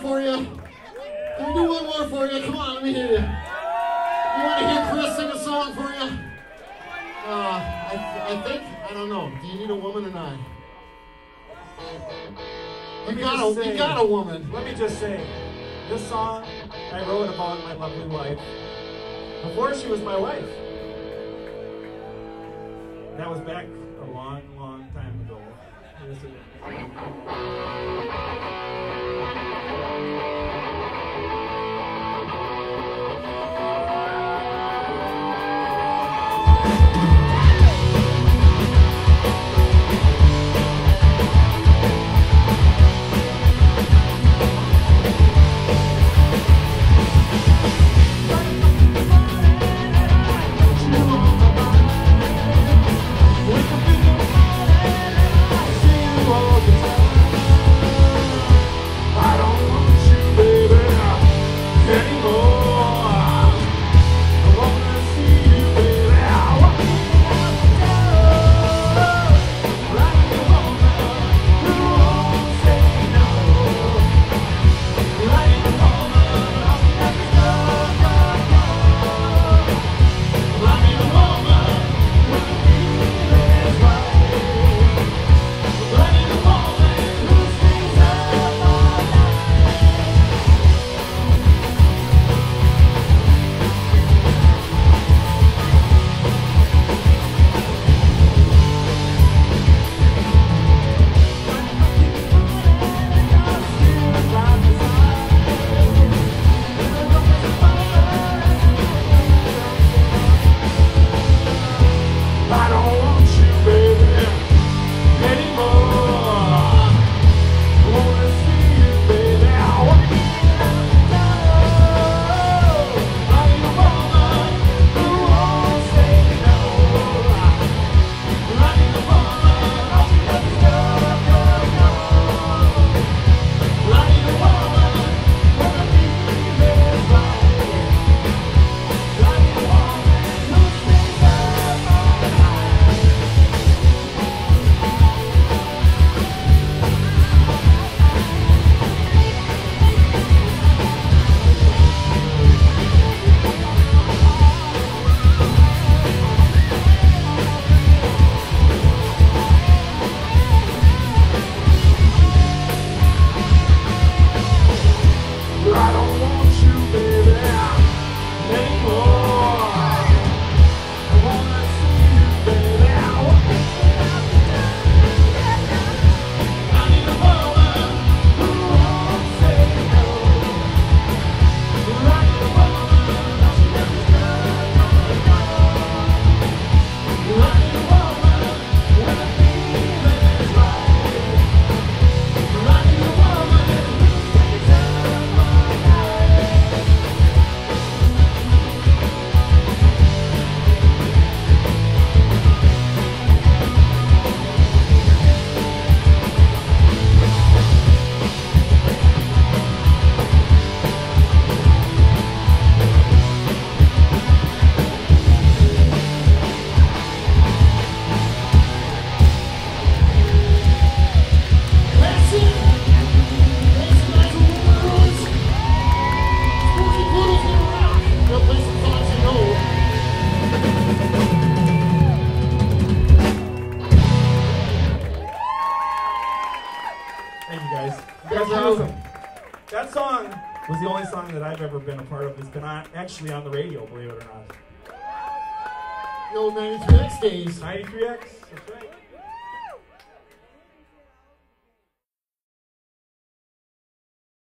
for you? Can we do one more for you? Come on, let me hear you. You want to hear Chris sing a song for you? I think, I don't know. Do you need a woman or not? You got a woman. Let me just say, this song I wrote about my lovely wife before she was my wife. That was back a long, long time ago. Yes, it is. That song was the only song that I've ever been a part of that's been actually on the radio, believe it or not. The old 93X days. 93X, that's right.